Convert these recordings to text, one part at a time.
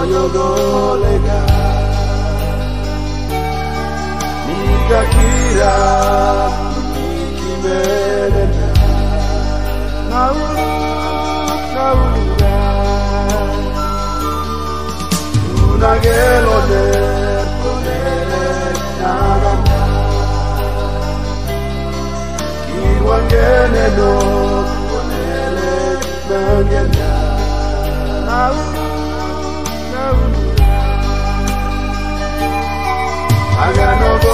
yogolega Nika kira Kimenena Nauluga Unagelone Naganda Kiwangeneno Mangena Agano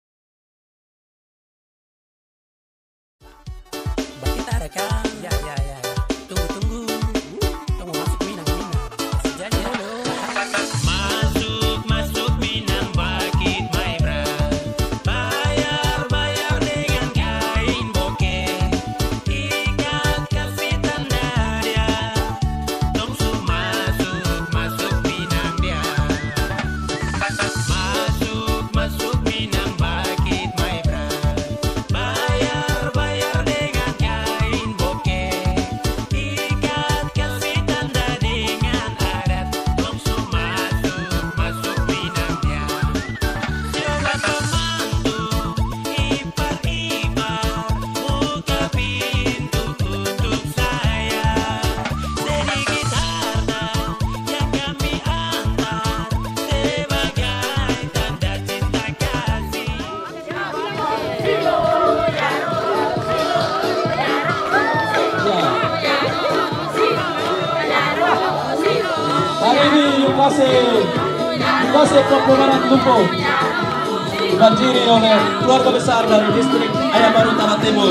Bakit ada kan? Ya. Tunggu masuk Minang. Jadi halo. Masuk Minang bakit my bra. Bayar dengan kain bokeh. Ikat kasih tanda dia. Tungsu masuk Minang dia. Masuk Minang bakit my bra. Bayar dengan kain bokeh. Ikat kasih tanda dengan adat. Tungsu masuk Minang dia. Coba pembantu ipar-ipar buka pintu untuk saya. Sedikit harta yang kami antar sebagai tanda cinta kasih. Hari ini Yukase Papua Barat Lumpuh dibanjiri oleh keluarga besar dari distrik Ayaman Utara Timur.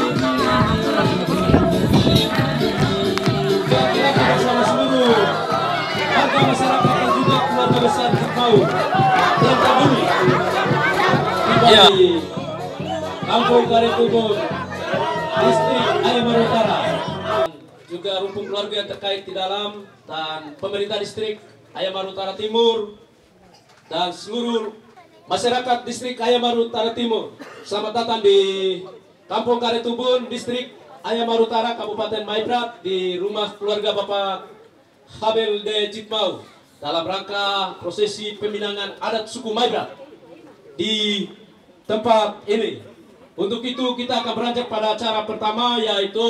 Kita bersama seluruh warga masyarakat dan juga keluarga besar Kekau yang kaburi tiba di Kampung Karetubun, distrik Ayaman Utara. Juga rumpun keluarga yang terkait di dalam dan pemerintah distrik Ayaman Utara Timur dan seluruh masyarakat distrik Ayaman Utara Timur. Selamat datang di Kampung Karetubun, distrik Ayaman Utara, Kabupaten Maibrat, di rumah keluarga Bapak Habel de Jitmau dalam rangka prosesi peminangan adat suku Maibrat di tempat ini. Untuk itu kita akan beranjak pada acara pertama, yaitu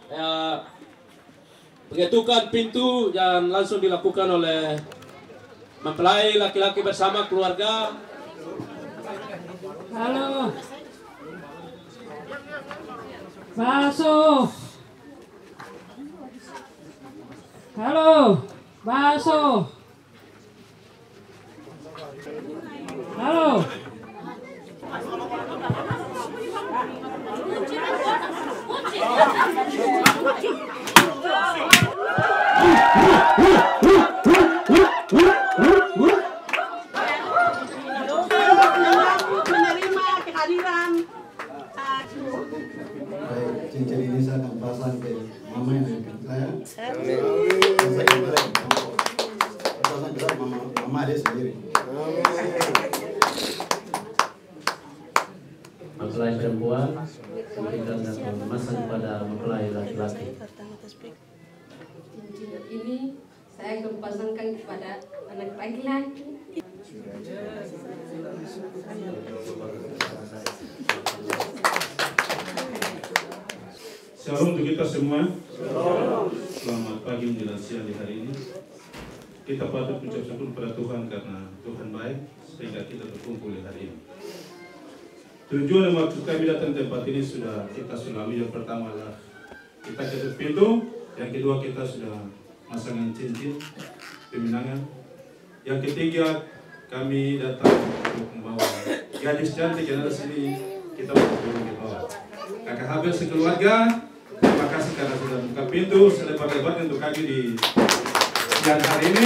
pengetukan pintu yang langsung dilakukan oleh mempelai laki-laki bersama keluarga. Halo. Baso. Halo. Baso. Halo. Menerima kehadiran cincin ini saya akan pasang ke mama yang dekat saya. Pasang ke mama dia sendiri. Mempelai perempuan memberikan dan memasang kepada mempelai laki-laki. Cincin ini saya akan pasangkan kepada anak laki-laki. Shalom untuk kita semua. Selamat pagi menjelang siang di hari ini. Kita patut mengucap syukur kepada Tuhan karena Tuhan baik sehingga kita berkumpul di hari ini. Tujuan dan maksud kami datang ke tempat ini sudah kita lalui. Yang pertama adalah kita ketuk pintu, yang kedua kita sudah masangkan cincin peminangan, yang ketiga kami datang untuk membawa gadis cantik yang ada sini. Kita berkumpul di bawah. Kakak Habel sekeluarga, terima kasih karena sudah buka pintu selebar-lebarnya untuk kami di siang hari ini.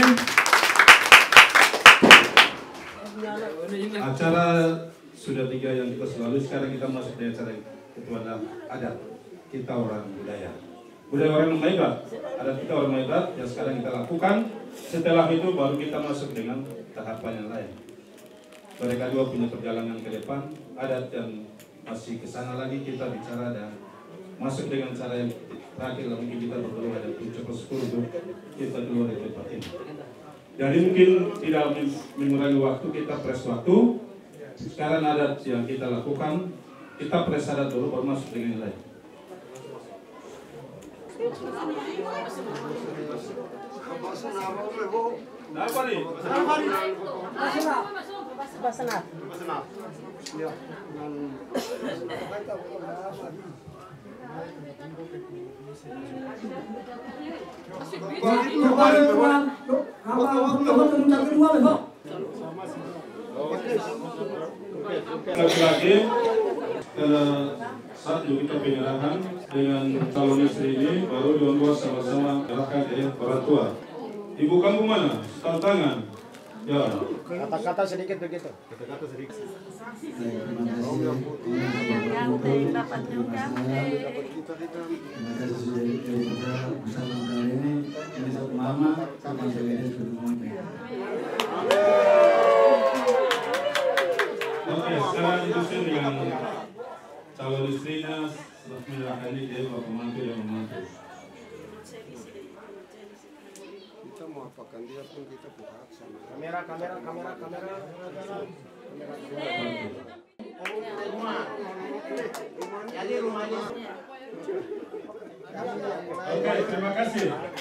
Acara sudah 3 yang kita selalu. Sekarang kita masuk di acara ketua adat kita orang budaya orang Maibrat. Adat kita orang Maibrat yang sekarang kita lakukan. Setelah itu baru kita masuk dengan tahapan yang lain. Mereka dua punya perjalanan ke depan. Adat yang masih ke sana lagi kita bicara dan masuk dengan cara yang terakhir. Mungkin kita berdoa dan ucap syukur untuk kita keluar dari tempat ini. Jadi mungkin tidak mengurangi waktu, kita press waktu. Sekarang adat yang kita lakukan, kita press adat dulu baru masuk dengan yang lain. Apa nih? Basenat. Lagi-lagi saat kita penyerahan dengan calon istri ini baru dua sama-sama menyerahkan ke orang tua. Ibu kamu mana? Tanda tangan. Ya. Kata-kata sedikit begitu. Terima kasih sudah kita bersama kali ini satu mama sama saya Oke, sekarang disusun dengan calon istrinya setelah menyerahkan ini dia bapak mantu dan membantu. Kita mau apakan dia pun kita buka sama. Kamera. Oke, terima kasih.